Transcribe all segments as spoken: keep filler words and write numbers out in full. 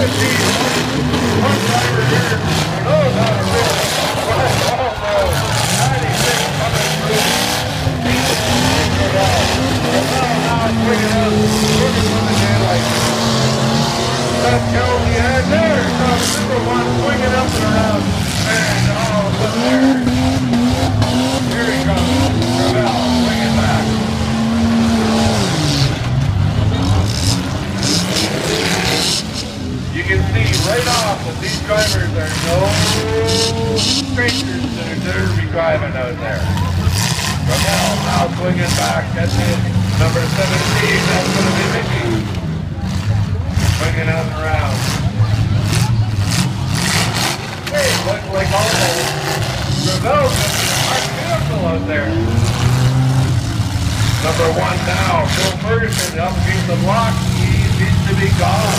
seventeen, one driver here. No, not a real. Almost. ninety-six coming through. Gravel. Gravel now swinging up. Looking for the daylight. That Kelsey had there. Comes number one swinging up and around. And all of a sudden there. Here he comes. Gravel swinging back. You can see right off that these drivers are no strangers that are there to be driving out there. Gravel now swinging back. That's it. Number seventeen, that's going to be Mickey. Swinging out and around. Hey, looks like all the Gravel's got a hard vehicle out there. Number one now, Phil Ferguson up against the block. He needs to be gone.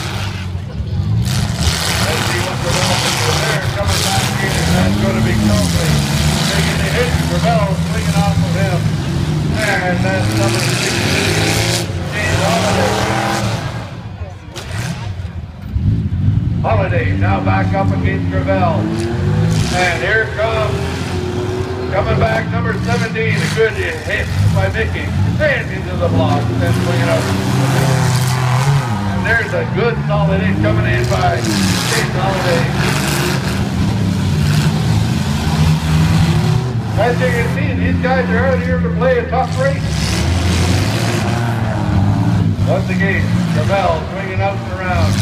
Let's see what Gravel can do there. Coming back in, and that's going to be Kelsey. Taking the hit. Gravel swinging off of him. And that's number sixteen. James Holiday. Holiday now back up against Gravel. And here comes, coming back, number seventeen. A good hit by Mickey. And into the block. Then swinging up. And there's a good solid hit coming in by James Holiday. As you can see, these guys are out here to play a tough race. Once again, Gravel swinging up and around.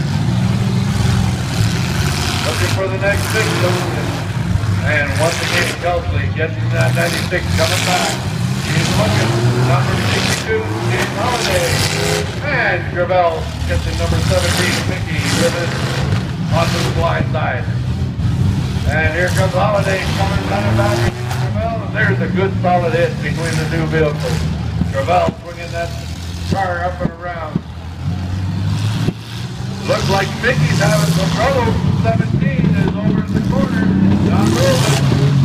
Looking for the next victim. And once again, Kelsey getting that ninety-six coming back. He's looking. Number sixty-two, James Holiday. And Gravel gets in number seventeen, Mickey, with it onto the blind side. And here comes Holiday coming running back against Gravel. And there's a good solid hit between the two vehicles. Gravel swinging that car up and around. Looks like Mickey's having some trouble. seventeen is over in the corner. Not moving.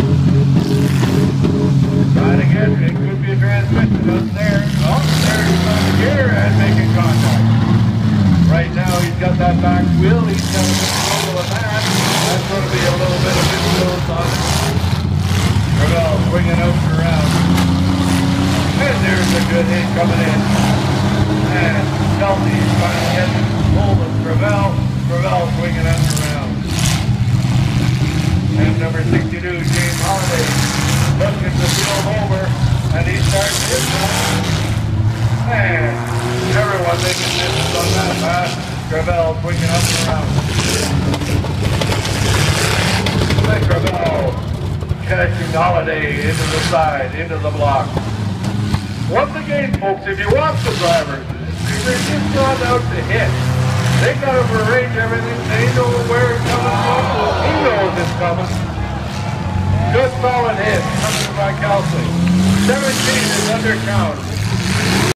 Trying to get, it could be a transmission up there. Oh, there he's on the gear and making contact. Right now he's got that back wheel. He's got a control of that. That's going to be a little bit of influence on it. Gravel swinging out and around. And there's a good hit coming in. And Kelsey's trying to get hold of Gravel. Gravel swinging out and around. And number sixty-two, James Holiday, looking to field over, and he starts his one. And everyone making distance on that pass. Gravel swinging up and around. And Gravel catching Holiday into the side, into the block. Once again, folks, if you watch the drivers, they're just not out to hit. They got to arrange everything. They know where it's coming from. He knows it's coming. Good solid hit coming by Kelsey. seventeen is under count.